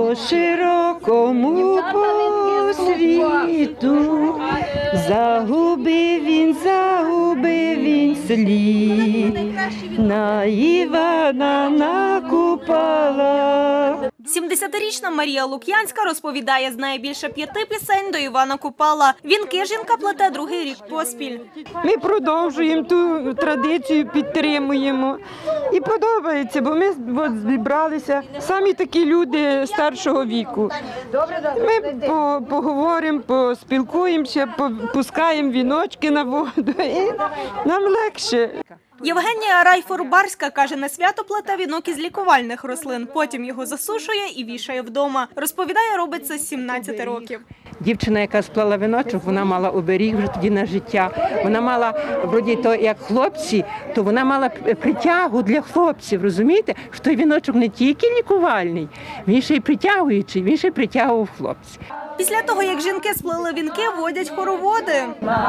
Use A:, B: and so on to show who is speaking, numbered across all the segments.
A: по широкому по світу, загубив він слід, на Івана на Купала.
B: 70-річна Марія Лук'янська розповідає, знає більше 5 пісень до Івана Купала. Вінки жінка плете другий рік поспіль.
A: Ми продовжуємо ту традицію, підтримуємо. І подобається, бо ми зібралися самі такі люди старшого віку. Ми поговоримо, поспілкуємося, пускаємо віночки на воду і нам легше.
B: Євгенія Райфурбарська каже, на свято плете вінок із лікувальних рослин, потім його засушує і вішає вдома. Розповідає, робить це з 17 років.
A: Дівчина, яка сплела віночок, вона мала оберіг вже тоді на життя. Вона мала, вроді, то як хлопці, то вона мала притягу для хлопців, розумієте? Що той віночок не тільки лікувальний, він ще й притягуючий, він ще й притягував хлопців.
B: Після того, як жінки сплели вінки, водять хороводи.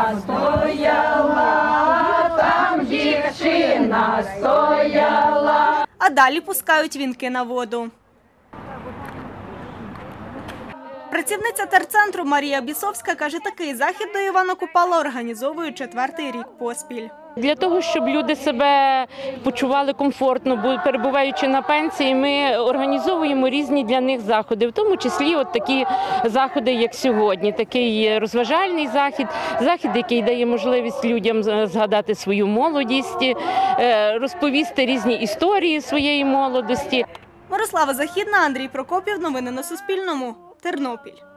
C: Стояла, там дівчина стояла.
B: А далі пускають вінки на воду. Працівниця терцентру Марія Бісовська каже, такий захід до Івана Купала організовують 4-й рік поспіль.
D: Для того, щоб люди себе почували комфортно, перебуваючи на пенсії, ми організовуємо різні для них заходи, в тому числі от такі заходи, як сьогодні. Такий розважальний захід, який дає можливість людям згадати свою молодість, розповісти різні історії своєї молодості.
B: Мирослава Західна, Андрій Прокопів. Новини на Суспільному. Тернопіль.